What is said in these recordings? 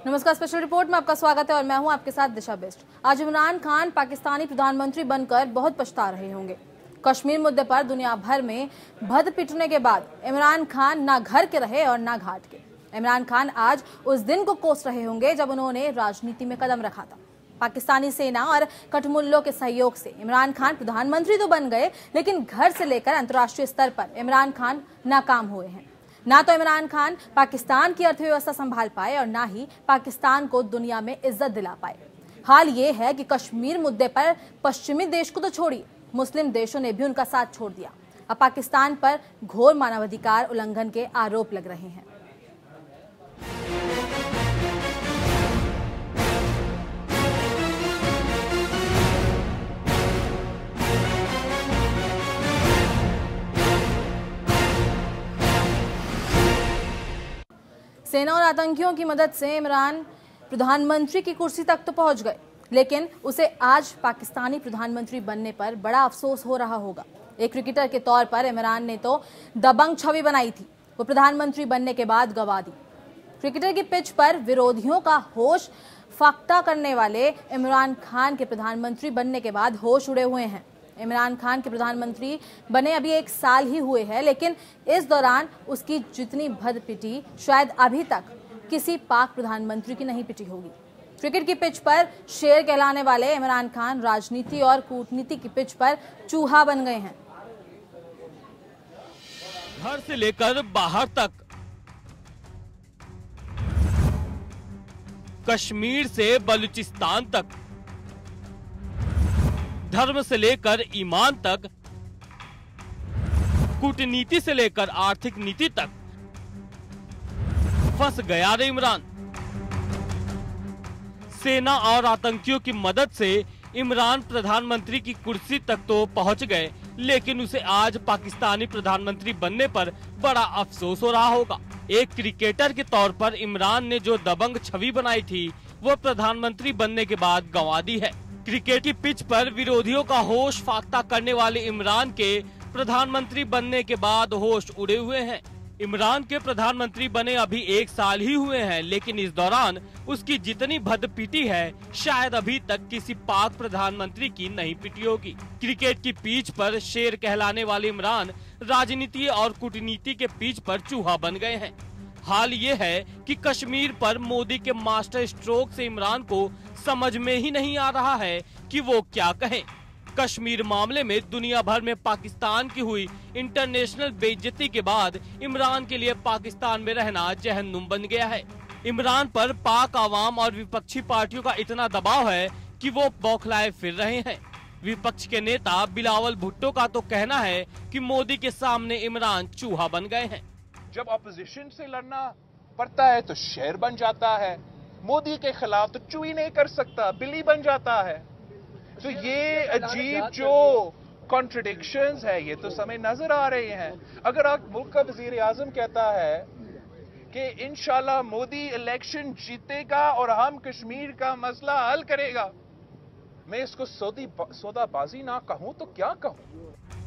नमस्कार, special report में आपका स्वागत है और मैं हूं आपके साथ दिशा बेस्ट। आज इमरान खान पाकिस्तानी प्रधानमंत्री बनकर बहुत पछता रहे होंगे। कश्मीर मुद्दे पर दुनिया भर में भद पिटने के बाद इमरान खान ना घर के रहे और ना घाट के। इमरान खान आज उस दिन को कोस रहे होंगे जब उन्होंने राजनीति में कदम रखा था। पाकिस्तानी सेना और कठमुल्लों के सहयोग से इमरान खान प्रधानमंत्री तो बन गए, लेकिन घर से लेकर अंतर्राष्ट्रीय स्तर पर इमरान खान नाकाम हुए हैं। ना तो इमरान खान पाकिस्तान की अर्थव्यवस्था संभाल पाए और ना ही पाकिस्तान को दुनिया में इज्जत दिला पाए। हाल ये है कि कश्मीर मुद्दे पर पश्चिमी देश को तो छोड़िए, मुस्लिम देशों ने भी उनका साथ छोड़ दिया। अब पाकिस्तान पर घोर मानवाधिकार उल्लंघन के आरोप लग रहे हैं। सेना और आतंकियों की मदद से इमरान प्रधानमंत्री की कुर्सी तक तो पहुंच गए, लेकिन उसे आज पाकिस्तानी प्रधानमंत्री बनने पर बड़ा अफसोस हो रहा होगा। एक क्रिकेटर के तौर पर इमरान ने तो दबंग छवि बनाई थी, वो प्रधानमंत्री बनने के बाद गंवा दी। क्रिकेटर की पिच पर विरोधियों का होश फाख्ता करने वाले इमरान खान के प्रधानमंत्री बनने के बाद होश उड़े हुए हैं। इमरान खान के प्रधानमंत्री बने अभी 1 साल ही हुए हैं, लेकिन इस दौरान उसकी जितनी भद पिटी शायद अभी तक किसी पाक प्रधानमंत्री की नहीं पिटी होगी। क्रिकेट की पिच पर शेर कहलाने वाले इमरान खान राजनीति और कूटनीति की पिच पर चूहा बन गए हैं। घर से लेकर बाहर तक, कश्मीर से बलूचिस्तान तक, धर्म से लेकर ईमान तक, कूटनीति से लेकर आर्थिक नीति तक फंस गया रे इमरान। सेना और आतंकियों की मदद से इमरान प्रधानमंत्री की कुर्सी तक तो पहुंच गए, लेकिन उसे आज पाकिस्तानी प्रधानमंत्री बनने पर बड़ा अफसोस हो रहा होगा। एक क्रिकेटर के तौर पर इमरान ने जो दबंग छवि बनाई थी, वो प्रधानमंत्री बनने के बाद गंवा दी है। क्रिकेट की पिच पर विरोधियों का होश फाख्ता करने वाले इमरान के प्रधानमंत्री बनने के बाद होश उड़े हुए हैं। इमरान के प्रधानमंत्री बने अभी 1 साल ही हुए हैं, लेकिन इस दौरान उसकी जितनी भद पिटी है शायद अभी तक किसी पाक प्रधानमंत्री की नहीं पिटी होगी। क्रिकेट की पिच पर शेर कहलाने वाले इमरान राजनीति और कूटनीति के पिच पर चूहा बन गए हैं। हाल ये है कि कश्मीर पर मोदी के मास्टर स्ट्रोक से इमरान को समझ में ही नहीं आ रहा है कि वो क्या कहें। कश्मीर मामले में दुनिया भर में पाकिस्तान की हुई इंटरनेशनल बेइज्जती के बाद इमरान के लिए पाकिस्तान में रहना जहन्नुम बन गया है। इमरान पर पाक आवाम और विपक्षी पार्टियों का इतना दबाव है कि वो बौखलाए फिर रहे हैं। विपक्ष के नेता बिलावल भुट्टो का तो कहना है कि मोदी के सामने इमरान चूहा बन गए हैं। जब अपोजिशन से लड़ना पड़ता है तो शेर बन जाता है, मोदी के खिलाफ तो चूही नहीं कर सकता, बिल्ली बन जाता है। तो ये अजीब जो कॉन्ट्रडिक्शंस है, ये तो समय नजर आ रहे हैं। अगर आप मुल्क का वजीर आजम कहता है कि इंशाल्लाह मोदी इलेक्शन जीतेगा और हम कश्मीर का मसला हल करेगा, मैं इसको सौदाबाजी ना कहूं तो क्या कहूं।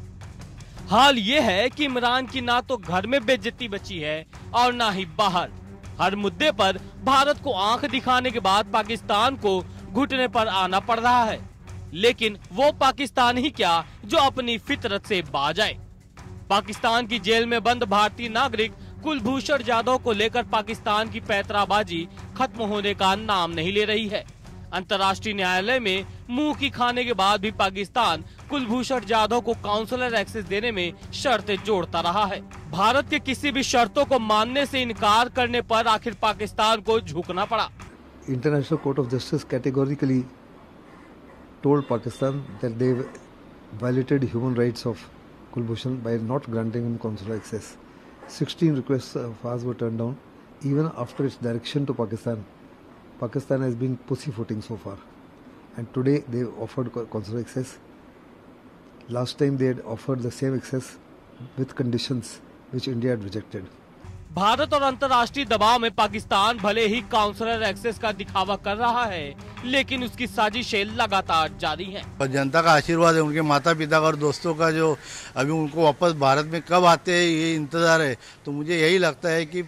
हाल ये है कि इमरान की ना तो घर में बेइज्जती बची है और ना ही बाहर। हर मुद्दे पर भारत को आंख दिखाने के बाद पाकिस्तान को घुटने पर आना पड़ रहा है, लेकिन वो पाकिस्तान ही क्या जो अपनी फितरत से बाज आए। पाकिस्तान की जेल में बंद भारतीय नागरिक कुलभूषण जाधव को लेकर पाकिस्तान की पैतराबाजी खत्म होने का नाम नहीं ले रही है। अंतर्राष्ट्रीय न्यायालय में मुंह की खाने के बाद भी पाकिस्तान कुलभूषण जाधव को काउंसलर एक्सेस देने में शर्तें जोड़ता रहा है। भारत के किसी भी शर्तों को मानने से इनकार करने पर आखिर पाकिस्तान को झुकना पड़ा। International Court of Justice categorically told Pakistan that they violated human rights of Kulbhushan by not granting him consular access. 16 requests of ours were turned down. Even after its direction to Pakistan, Pakistan has been pussyfooting so far. And today they offered consular access. Last time they had offered the same access with conditions which India had rejected. Bharat और अंतर्राष्ट्रीय दबाव में पाकिस्तान भले ही counsellor access का दिखावा कर रहा है, लेकिन उसकी साजिशें लगातार जारी हैं। जनता का आशीर्वाद है, उनके माता पिता और दोस्तों का जो अभी उनको वापस भारत में कब आते हैं ये इंतजार है। तो मुझे यही लगता है कि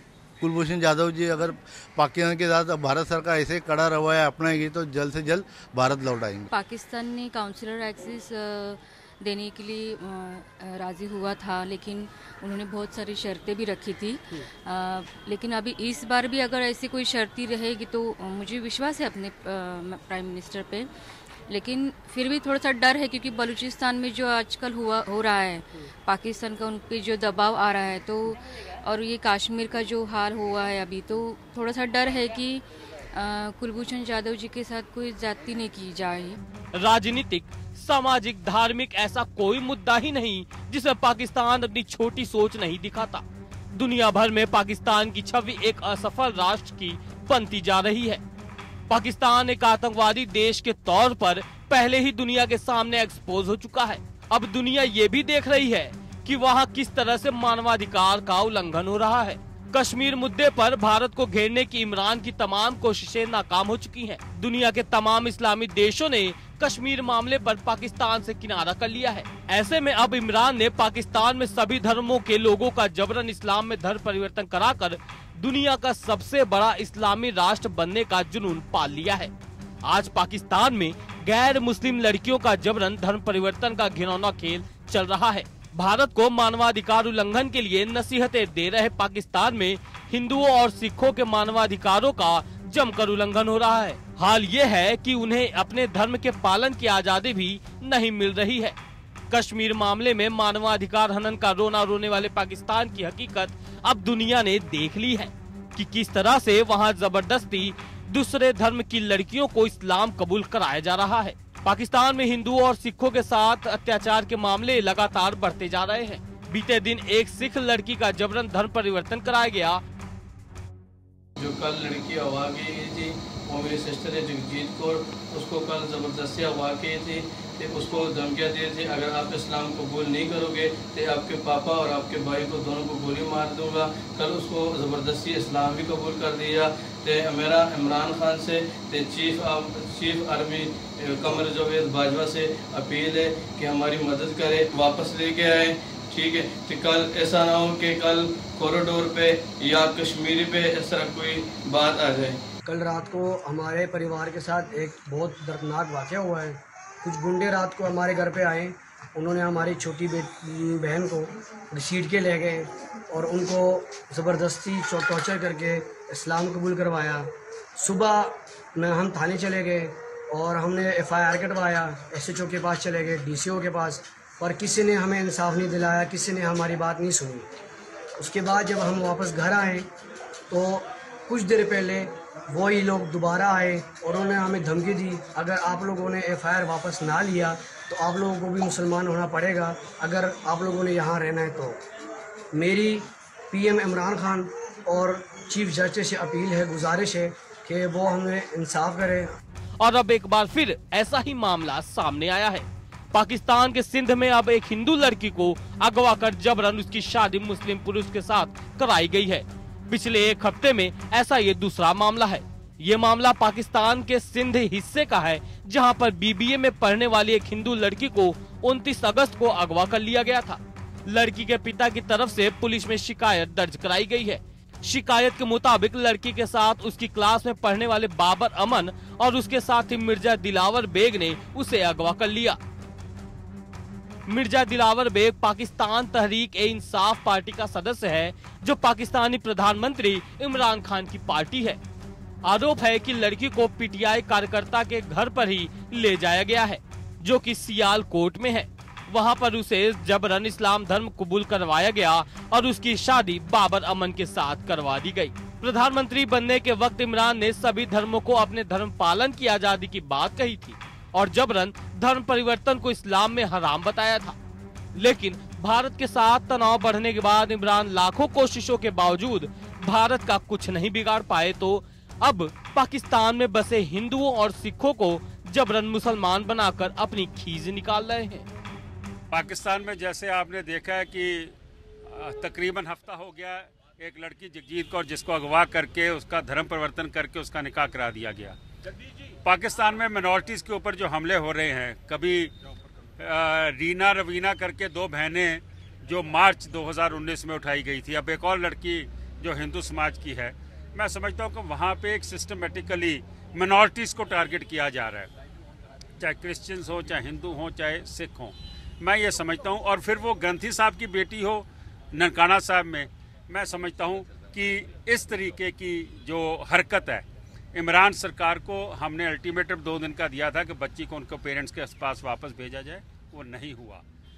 कुलभूषण जाधव जी अगर पाकिस्तान के साथ भारत सरकार ऐसे कड़ा रवैया अपनाएगी तो जल्द से जल्द भारत लौट आएंगे। पाकिस्तान ने काउंसलर एक्सेस देने के लिए राज़ी हुआ था, लेकिन उन्होंने बहुत सारी शर्तें भी रखी थी। लेकिन अभी इस बार भी अगर ऐसी कोई शर्तें रहेगी तो मुझे विश्वास है अपने प्राइम मिनिस्टर पे, लेकिन फिर भी थोड़ा सा डर है क्योंकि बलूचिस्तान में जो आजकल हो रहा है, पाकिस्तान का उन पे जो दबाव आ रहा है, तो और ये कश्मीर का जो हाल हुआ है अभी, तो थोड़ा सा डर है कि कुलभूषण जाधव जी के साथ कोई ज्यादती नहीं की जाए। राजनीतिक, सामाजिक, धार्मिक ऐसा कोई मुद्दा ही नहीं जिसमें पाकिस्तान अपनी छोटी सोच नहीं दिखाता। दुनिया भर में पाकिस्तान की छवि एक असफल राष्ट्र की बनती जा रही है। पाकिस्तान एक आतंकवादी देश के तौर पर पहले ही दुनिया के सामने एक्सपोज हो चुका है। अब दुनिया ये भी देख रही है कि वहाँ किस तरह से मानवाधिकार का उल्लंघन हो रहा है। कश्मीर मुद्दे पर भारत को घेरने की इमरान की तमाम कोशिशें नाकाम हो चुकी हैं। दुनिया के तमाम इस्लामी देशों ने कश्मीर मामले पर पाकिस्तान से किनारा कर लिया है। ऐसे में अब इमरान ने पाकिस्तान में सभी धर्मों के लोगों का जबरन इस्लाम में धर्म परिवर्तन कराकर दुनिया का सबसे बड़ा इस्लामी राष्ट्र बनने का जुनून पाल लिया है। आज पाकिस्तान में गैर मुस्लिम लड़कियों का जबरन धर्म परिवर्तन का घिनौना खेल चल रहा है। भारत को मानवाधिकार उल्लंघन के लिए नसीहतें दे रहे पाकिस्तान में हिंदुओं और सिखों के मानवाधिकारों का जमकर उल्लंघन हो रहा है। हाल ये है कि उन्हें अपने धर्म के पालन की आजादी भी नहीं मिल रही है। कश्मीर मामले में मानवाधिकार हनन का रोना रोने वाले पाकिस्तान की हकीकत अब दुनिया ने देख ली है कि किस तरह से वहां जबरदस्ती दूसरे धर्म की लड़कियों को इस्लाम कबूल कराया जा रहा है। पाकिस्तान में हिंदुओं और सिखों के साथ अत्याचार के मामले लगातार बढ़ते जा रहे हैं। बीते दिन एक सिख लड़की का जबरन धर्म परिवर्तन कराया गया। जो कल लड़की अगवा की गई थी वो मेरी सिस्टर है जगजीत कौर, उसको कल ज़बरदस्ती अगवा की थी कि उसको धमकियाँ दी थी अगर आप इस्लाम कबूल नहीं करोगे तो आपके पापा और आपके भाई को दोनों को गोली मार दूंगा। कल उसको ज़बरदस्ती इस्लाम भी कबूल कर दिया। तो मेरा इमरान खान से चीफ आर्मी कमर जावेद बाजवा से अपील है कि हमारी मदद करे, वापस लेके आए। ठीक है, तो कल ऐसा ना हो कि कल कॉरिडोर पे या कश्मीरी पे इस तरह कोई बात आ जाए। कल रात को हमारे परिवार के साथ एक बहुत दर्दनाक वाक़या हुआ है। कुछ गुंडे रात को हमारे घर पे आए, उन्होंने हमारी छोटी बहन को घसीट के ले गए और उनको ज़बरदस्ती टॉर्चर करके इस्लाम कबूल करवाया। सुबह में हम थाने चले गए और हमने FIR कटवाया, SHO के पास चले गए, DCO के पास, पर किसी ने हमें इंसाफ नहीं दिलाया, किसी ने हमारी बात नहीं सुनी। उसके बाद जब हम वापस घर आए तो कुछ देर पहले वही लोग दोबारा आए और उन्होंने हमें धमकी दी, अगर आप लोगों ने FIR वापस ना लिया तो आप लोगों को भी मुसलमान होना पड़ेगा अगर आप लोगों ने यहाँ रहना है। तो मेरी PM इमरान खान और चीफ जस्टिस से अपील है, गुजारिश है कि वो हमें इंसाफ करे। और अब एक बार फिर ऐसा ही मामला सामने आया है। पाकिस्तान के सिंध में अब एक हिंदू लड़की को अगवा कर जबरन उसकी शादी मुस्लिम पुरुष के साथ कराई गई है। पिछले एक हफ्ते में ऐसा ये दूसरा मामला है। ये मामला पाकिस्तान के सिंध हिस्से का है, जहां पर BBA में पढ़ने वाली एक हिंदू लड़की को 29 अगस्त को अगवा कर लिया गया था। लड़की के पिता की तरफ से पुलिस में शिकायत दर्ज कराई गई है। शिकायत के मुताबिक लड़की के साथ उसकी क्लास में पढ़ने वाले बाबर अमन और उसके साथी मिर्जा दिलावर बेग ने उसे अगवा कर लिया। मिर्जा दिलावर बेग पाकिस्तान तहरीक-ए-इंसाफ पार्टी का सदस्य है, जो पाकिस्तानी प्रधानमंत्री इमरान खान की पार्टी है। आरोप है कि लड़की को PTI कार्यकर्ता के घर पर ही ले जाया गया है, जो कि सियालकोट में है। वहां पर उसे जबरन इस्लाम धर्म कबूल करवाया गया और उसकी शादी बाबर अमन के साथ करवा दी गई। प्रधानमंत्री बनने के वक्त इमरान ने सभी धर्मों को अपने धर्म पालन की आजादी की बात कही थी और जबरन धर्म परिवर्तन को इस्लाम में हराम बताया था। लेकिन भारत के साथ तनाव बढ़ने के बाद इमरान लाखों कोशिशों के बावजूद भारत का कुछ नहीं बिगाड़ पाए, तो अब पाकिस्तान में बसे हिंदुओं और सिखों को जबरन मुसलमान बनाकर अपनी खीज निकाल रहे हैं। पाकिस्तान में जैसे आपने देखा है कि तकरीबन हफ्ता हो गया, एक लड़की जगजीत कौर जिसको अगवा करके उसका धर्म परिवर्तन करके उसका निकाह करा दिया गया। पाकिस्तान में मिनॉरिटीज़ के ऊपर जो हमले हो रहे हैं, कभी रीना रवीना करके 2 बहनें जो मार्च 2019 में उठाई गई थी, अब एक और लड़की जो हिंदू समाज की है, मैं समझता हूँ कि वहाँ पे एक सिस्टमेटिकली मिनॉरिटीज़ को टारगेट किया जा रहा है, चाहे क्रिश्चियंस हो, चाहे हिंदू हो, चाहे सिख हो। मैं ये समझता हूँ, और फिर वो ग्रंथी साहब की बेटी हो ननकाना साहब में, मैं समझता हूँ कि इस तरीके की जो हरकत है, इमरान सरकार को हमने अल्टीमेटम 2 दिन का दिया था कि बच्ची को उनके पेरेंट्स के पास वापस भेजा जाए, वो नहीं हुआ।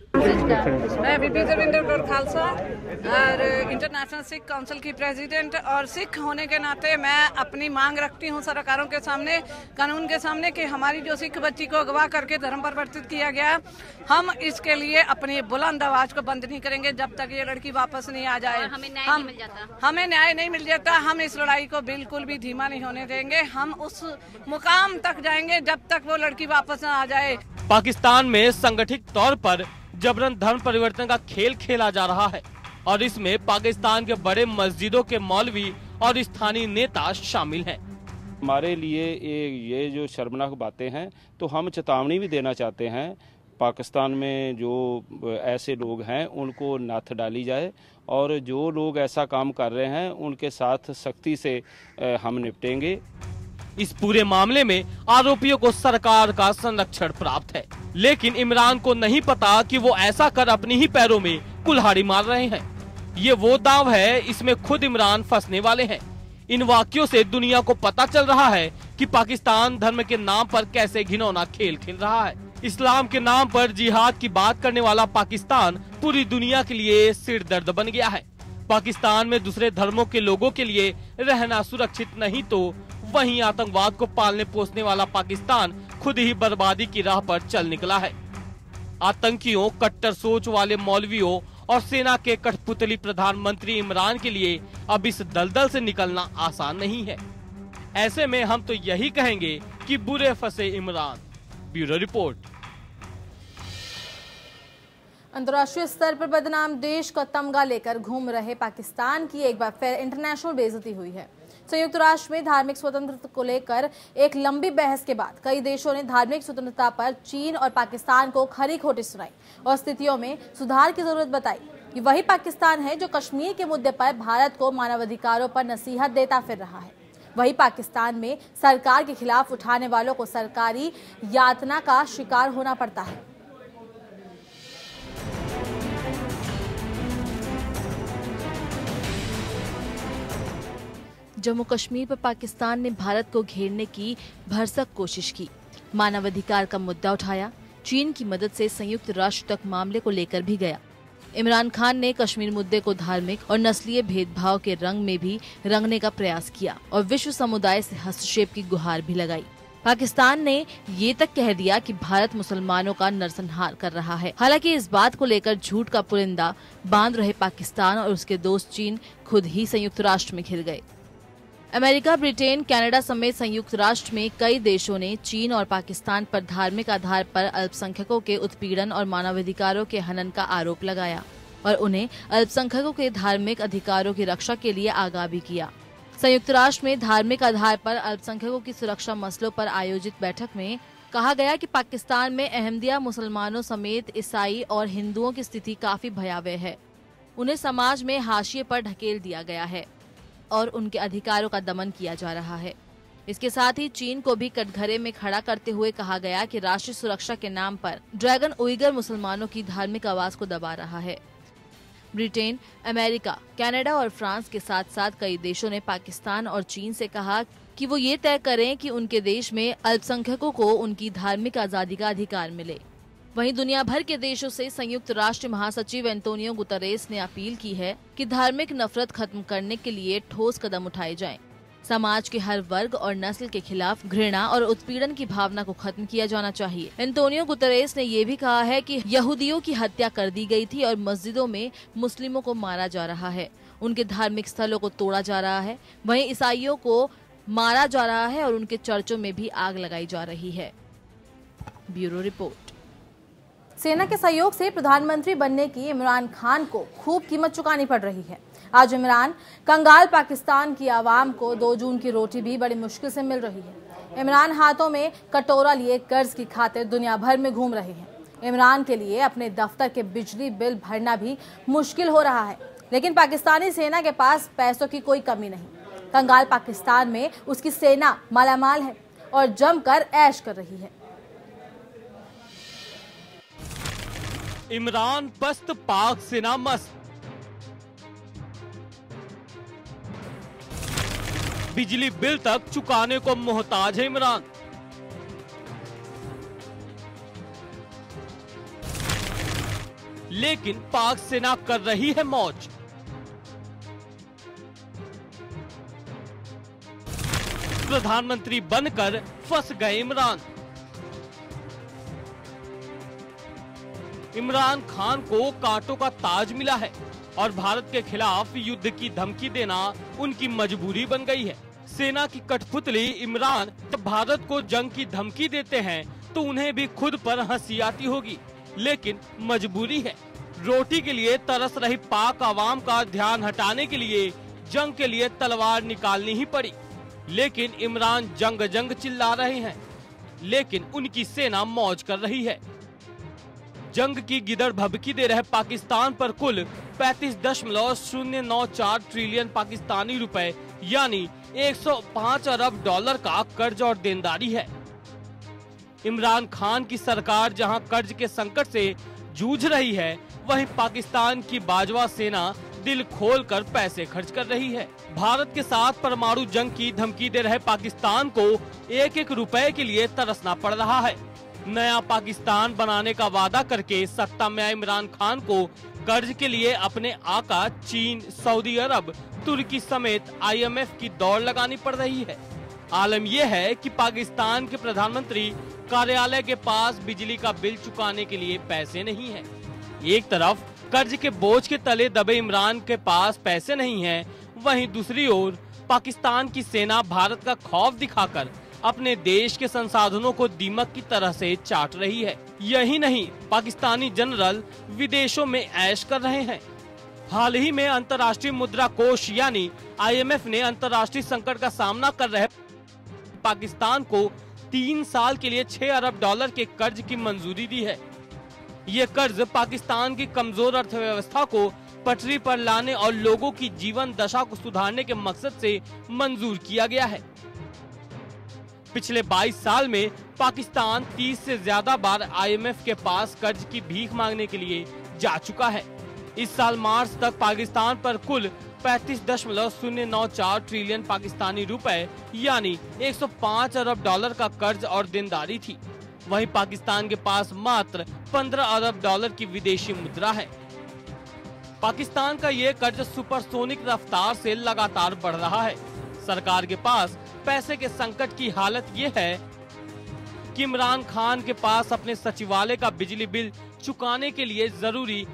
मैं बीबी जरविंदर कौर खालसा और इंटरनेशनल सिख काउंसिल की प्रेसिडेंट, और सिख होने के नाते मैं अपनी मांग रखती हूँ सरकारों के सामने, कानून के सामने, कि हमारी जो सिख बच्ची को अगवा करके धर्म परिवर्तित किया गया, हम इसके लिए अपनी बुलंद आवाज को बंद नहीं करेंगे जब तक ये लड़की वापस नहीं आ जाए। हमें न्याय नहीं मिल जाता, हम इस लड़ाई को बिल्कुल भी धीमा नहीं होने देंगे। हम उस मुकाम तक जाएंगे जब तक वो लड़की वापस न आ जाए। पाकिस्तान में संगठित तौर पर जबरन धर्म परिवर्तन का खेल खेला जा रहा है और इसमें पाकिस्तान के बड़े मस्जिदों के मौलवी और स्थानीय नेता शामिल हैं। हमारे लिए ये जो शर्मनाक बातें हैं, तो हम चेतावनी भी देना चाहते हैं, पाकिस्तान में जो ऐसे लोग हैं उनको नत्थ डाली जाए और जो लोग ऐसा काम कर रहे हैं उनके साथ सख्ती से हम निपटेंगे। इस पूरे मामले में आरोपियों को सरकार का संरक्षण प्राप्त है, लेकिन इमरान को नहीं पता कि वो ऐसा कर अपनी ही पैरों में कुल्हाड़ी मार रहे हैं। ये वो दांव है, इसमें खुद इमरान फंसने वाले हैं। इन वाक्यों से दुनिया को पता चल रहा है कि पाकिस्तान धर्म के नाम पर कैसे घिनौना खेल खेल रहा है। इस्लाम के नाम पर जिहाद की बात करने वाला पाकिस्तान पूरी दुनिया के लिए सिर दर्द बन गया है। पाकिस्तान में दूसरे धर्मों के लोगों के लिए रहना सुरक्षित नहीं तो वहीं आतंकवाद को पालने पोसने वाला पाकिस्तान खुद ही बर्बादी की राह पर चल निकला है। आतंकियों, कट्टर सोच वाले मौलवियों और सेना के कठपुतली प्रधानमंत्री इमरान के लिए अब इस दलदल से निकलना आसान नहीं है। ऐसे में हम तो यही कहेंगे कि बुरे फंसे इमरान। Bureau report. अंतर्राष्ट्रीय स्तर पर बदनाम देश का तमगा लेकर घूम रहे पाकिस्तान की एक बार फिर इंटरनेशनल बेइज्जती हुई है। संयुक्त राष्ट्र में धार्मिक स्वतंत्रता को लेकर एक लंबी बहस के बाद कई देशों ने धार्मिक स्वतंत्रता पर चीन और पाकिस्तान को खरी खोटी सुनाई और स्थितियों में सुधार की जरूरत बताई। ये वही पाकिस्तान है जो कश्मीर के मुद्दे पर भारत को मानवाधिकारों पर नसीहत देता फिर रहा है। वही पाकिस्तान में सरकार के खिलाफ उठाने वालों को सरकारी यातना का शिकार होना पड़ता है। जम्मू कश्मीर पर पाकिस्तान ने भारत को घेरने की भरसक कोशिश की, मानवाधिकार का मुद्दा उठाया, चीन की मदद से संयुक्त राष्ट्र तक मामले को लेकर भी गया। इमरान खान ने कश्मीर मुद्दे को धार्मिक और नस्लीय भेदभाव के रंग में भी रंगने का प्रयास किया और विश्व समुदाय से हस्तक्षेप की गुहार भी लगाई। पाकिस्तान ने ये तक कह दिया कि भारत मुसलमानों का नरसंहार कर रहा है। हालांकि इस बात को लेकर झूठ का पुलिंदा बांध रहे पाकिस्तान और उसके दोस्त चीन खुद ही संयुक्त राष्ट्र में घिर गए। अमेरिका, ब्रिटेन, कनाडा समेत संयुक्त राष्ट्र में कई देशों ने चीन और पाकिस्तान पर धार्मिक आधार पर अल्पसंख्यकों के उत्पीड़न और मानवाधिकारों के हनन का आरोप लगाया और उन्हें अल्पसंख्यकों के धार्मिक अधिकारों की रक्षा के लिए आगाह भी किया। संयुक्त राष्ट्र में धार्मिक आधार पर अल्पसंख्यकों की सुरक्षा मसलों पर आयोजित बैठक में कहा गया कि पाकिस्तान में अहमदिया मुसलमानों समेत ईसाई और हिंदुओं की स्थिति काफी भयावह है। उन्हें समाज में हाशिए पर ढकेल दिया गया है और उनके अधिकारों का दमन किया जा रहा है। इसके साथ ही चीन को भी कटघरे में खड़ा करते हुए कहा गया कि राष्ट्रीय सुरक्षा के नाम पर ड्रैगन उइगर मुसलमानों की धार्मिक आवाज को दबा रहा है। ब्रिटेन, अमेरिका, कनाडा और फ्रांस के साथ साथ कई देशों ने पाकिस्तान और चीन से कहा कि वो ये तय करें कि उनके देश में अल्पसंख्यकों को उनकी धार्मिक आजादी का अधिकार मिले। वहीं दुनिया भर के देशों से संयुक्त राष्ट्र महासचिव एंटोनियो गुतरेस ने अपील की है कि धार्मिक नफरत खत्म करने के लिए ठोस कदम उठाए जाएं। समाज के हर वर्ग और नस्ल के खिलाफ घृणा और उत्पीड़न की भावना को खत्म किया जाना चाहिए। एंटोनियो गुतरेस ने ये भी कहा है कि यहूदियों की हत्या कर दी गई थी और मस्जिदों में मुस्लिमों को मारा जा रहा है, उनके धार्मिक स्थलों को तोड़ा जा रहा है, वहीं ईसाइयों को मारा जा रहा है और उनके चर्चों में भी आग लगाई जा रही है। Bureau report. सेना के सहयोग से प्रधानमंत्री बनने की इमरान खान को खूब कीमत चुकानी पड़ रही है। आज इमरान कंगाल पाकिस्तान की आवाम को 2 जून की रोटी भी बड़ी मुश्किल से मिल रही है। इमरान हाथों में कटोरा लिए कर्ज की खातिर दुनिया भर में घूम रहे हैं। इमरान के लिए अपने दफ्तर के बिजली बिल भरना भी मुश्किल हो रहा है। लेकिन पाकिस्तानी सेना के पास पैसों की कोई कमी नहीं। कंगाल पाकिस्तान में उसकी सेना मालामाल है और जमकर ऐश कर रही है। इमरान पस्त, पाक सेना मस्त। बिजली बिल तक चुकाने को मोहताज है इमरान। लेकिन पाक सेना कर रही है मौज। प्रधानमंत्री बनकर फंस गए इमरान। इमरान खान को कांटों का ताज मिला है और भारत के खिलाफ युद्ध की धमकी देना उनकी मजबूरी बन गई है। सेना की कठपुतली इमरान जब भारत को जंग की धमकी देते हैं तो उन्हें भी खुद पर हंसी आती होगी, लेकिन मजबूरी है। रोटी के लिए तरस रही पाक आवाम का ध्यान हटाने के लिए जंग के लिए तलवार निकालनी ही पड़ी। लेकिन इमरान जंग जंग चिल्ला रहे हैं, लेकिन उनकी सेना मौज कर रही है। जंग की गिदड़ भभकी दे रहे पाकिस्तान पर कुल 35.094 ट्रिलियन पाकिस्तानी रुपए यानी 105 अरब डॉलर का कर्ज और देनदारी है। इमरान खान की सरकार जहां कर्ज के संकट से जूझ रही है, वहीं पाकिस्तान की बाजवा सेना दिल खोलकर पैसे खर्च कर रही है। भारत के साथ परमाणु जंग की धमकी दे रहे पाकिस्तान को एक एक रुपए के लिए तरसना पड़ रहा है। नया पाकिस्तान बनाने का वादा करके सत्ता में आए इमरान खान को कर्ज के लिए अपने आका चीन, सऊदी अरब, तुर्की समेत IMF की दौड़ लगानी पड़ रही है। आलम यह है कि पाकिस्तान के प्रधानमंत्री कार्यालय के पास बिजली का बिल चुकाने के लिए पैसे नहीं है। एक तरफ कर्ज के बोझ के तले दबे इमरान के पास पैसे नहीं हैं, वहीं दूसरी ओर पाकिस्तान की सेना भारत का खौफ दिखाकर अपने देश के संसाधनों को दीमक की तरह से चाट रही है। यही नहीं, पाकिस्तानी जनरल विदेशों में ऐश कर रहे हैं। हाल ही में अंतर्राष्ट्रीय मुद्रा कोष यानी IMF ने अंतर्राष्ट्रीय संकट का सामना कर रहे पाकिस्तान को 3 साल के लिए 6 अरब डॉलर के कर्ज की मंजूरी दी है। ये कर्ज पाकिस्तान की कमजोर अर्थव्यवस्था को पटरी पर लाने और लोगों की जीवन दशा को सुधारने के मकसद से मंजूर किया गया है। पिछले 22 साल में पाकिस्तान 30 से ज्यादा बार IMF के पास कर्ज की भीख मांगने के लिए जा चुका है। इस साल मार्च तक पाकिस्तान पर कुल 35.094 ट्रिलियन पाकिस्तानी रुपए यानी 105 अरब डॉलर का कर्ज और देनदारी थी। वहीं पाकिस्तान के पास मात्र 15 अरब डॉलर की विदेशी मुद्रा है। पाकिस्तान का ये कर्ज सुपरसोनिक रफ्तार से लगातार बढ़ रहा है। सरकार के पास पैसे के संकट की हालत ये है कि इमरान खान के पास अपने सचिवालय का बिजली बिल चुकाने के लिए जरूरी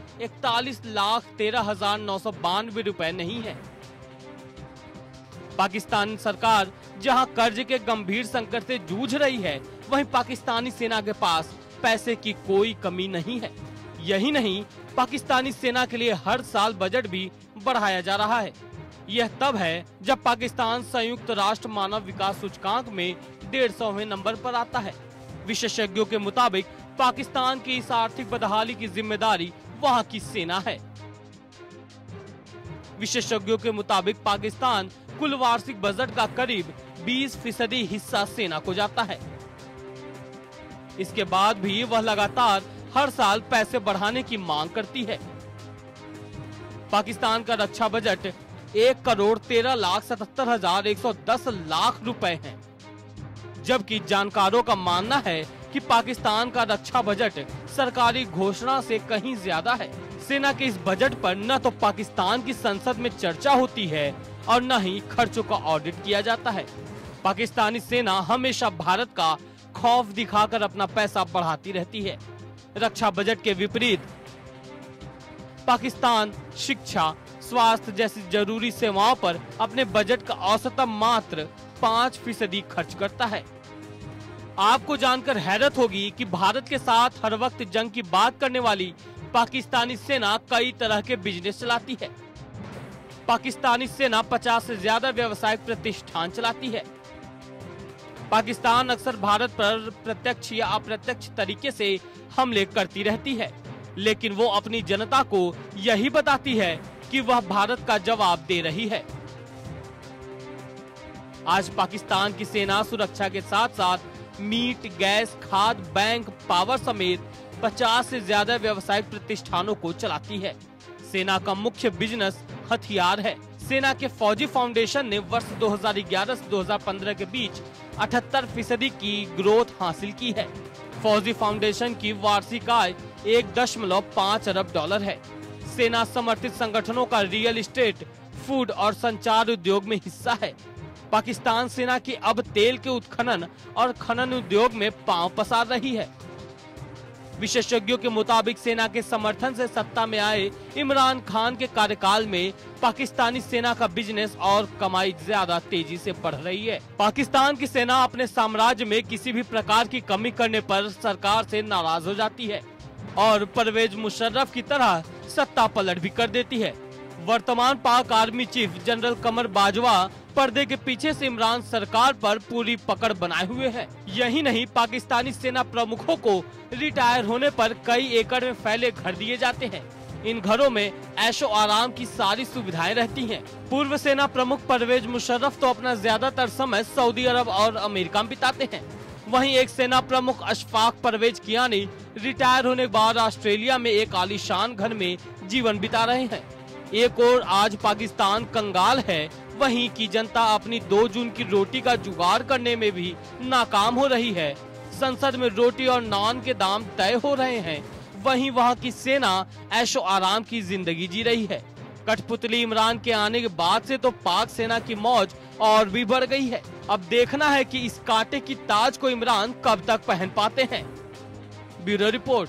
41,13,992 रुपए नहीं है। पाकिस्तान सरकार जहां कर्ज के गंभीर संकट से जूझ रही है, वहीं पाकिस्तानी सेना के पास पैसे की कोई कमी नहीं है। यही नहीं, पाकिस्तानी सेना के लिए हर साल बजट भी बढ़ाया जा रहा है। यह तब है जब पाकिस्तान संयुक्त राष्ट्र मानव विकास सूचकांक में 150वें नंबर पर आता है। विशेषज्ञों के मुताबिक पाकिस्तान की इस आर्थिक बदहाली की जिम्मेदारी वहां की सेना है। विशेषज्ञों के मुताबिक पाकिस्तान कुल वार्षिक बजट का करीब 20% हिस्सा सेना को जाता है। इसके बाद भी वह लगातार हर साल पैसे बढ़ाने की मांग करती है। पाकिस्तान का रक्षा बजट 1,13,77,110 रुपए है, जबकि जानकारों का मानना है कि पाकिस्तान का रक्षा बजट सरकारी घोषणा से कहीं ज्यादा है। सेना के इस बजट पर न तो पाकिस्तान की संसद में चर्चा होती है और न ही खर्चों का ऑडिट किया जाता है। पाकिस्तानी सेना हमेशा भारत का खौफ दिखाकर अपना पैसा बढ़ाती रहती है। रक्षा बजट के विपरीत पाकिस्तान शिक्षा, स्वास्थ्य जैसी जरूरी सेवाओं पर अपने बजट का औसतन मात्र 5% खर्च करता है। आपको जानकर हैरत होगी कि भारत के साथ हर वक्त जंग की बात करने वाली पाकिस्तानी सेना कई तरह के बिजनेस चलाती है। पाकिस्तानी सेना 50 से ज्यादा व्यावसायिक प्रतिष्ठान चलाती है। पाकिस्तान अक्सर भारत पर प्रत्यक्ष या अप्रत्यक्ष तरीके से हमले करती रहती है, लेकिन वो अपनी जनता को यही बताती है कि वह भारत का जवाब दे रही है। आज पाकिस्तान की सेना सुरक्षा के साथ साथ मीट, गैस, खाद, बैंक, पावर समेत 50 से ज्यादा व्यावसायिक प्रतिष्ठानों को चलाती है। सेना का मुख्य बिजनेस हथियार है। सेना के फौजी फाउंडेशन ने वर्ष 2011 से 2015 के बीच 78% की ग्रोथ हासिल की है। फौजी फाउंडेशन की वार्षिक आय 1.5 अरब डॉलर है। सेना समर्थित संगठनों का रियल एस्टेट, फूड और संचार उद्योग में हिस्सा है। पाकिस्तान सेना की अब तेल के उत्खनन और खनन उद्योग में पांव पसार रही है। विशेषज्ञों के मुताबिक सेना के समर्थन से सत्ता में आए इमरान खान के कार्यकाल में पाकिस्तानी सेना का बिजनेस और कमाई ज्यादा तेजी से बढ़ रही है। पाकिस्तान की सेना अपने साम्राज्य में किसी भी प्रकार की कमी करने पर सरकार से नाराज हो जाती है और परवेज मुशर्रफ की तरह सत्ता पलट भी कर देती है। वर्तमान Pak army chief general Qamar Bajwa पर्दे के पीछे से इमरान सरकार पर पूरी पकड़ बनाए हुए हैं। यही नहीं, पाकिस्तानी सेना प्रमुखों को रिटायर होने पर कई एकड़ में फैले घर दिए जाते हैं। इन घरों में ऐशो आराम की सारी सुविधाएं रहती हैं। पूर्व सेना प्रमुख परवेज मुशर्रफ तो अपना ज्यादातर समय सऊदी अरब और अमेरिका में बिताते हैं। वहीं एक सेना प्रमुख अशफाक परवेज कियानी रिटायर होने के बाद ऑस्ट्रेलिया में एक आलीशान घर में जीवन बिता रहे हैं। एक और आज पाकिस्तान कंगाल है, वहीं की जनता अपनी 2 जून की रोटी का जुगाड़ करने में भी नाकाम हो रही है। संसद में रोटी और नान के दाम तय हो रहे हैं, वहीं वहां की सेना ऐशो आराम की जिंदगी जी रही है। कठपुतली इमरान के आने के बाद से तो पाक सेना की मौज और भी बढ़ गई है। अब देखना है कि इस कांटे की ताज को इमरान कब तक पहन पाते हैं। Bureau report.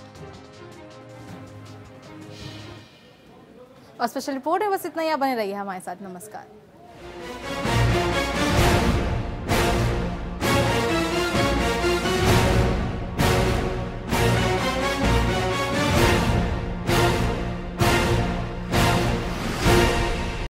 और स्पेशल रिपोर्ट है बस इतना ही। बने रहिए हमारे साथ। नमस्कार।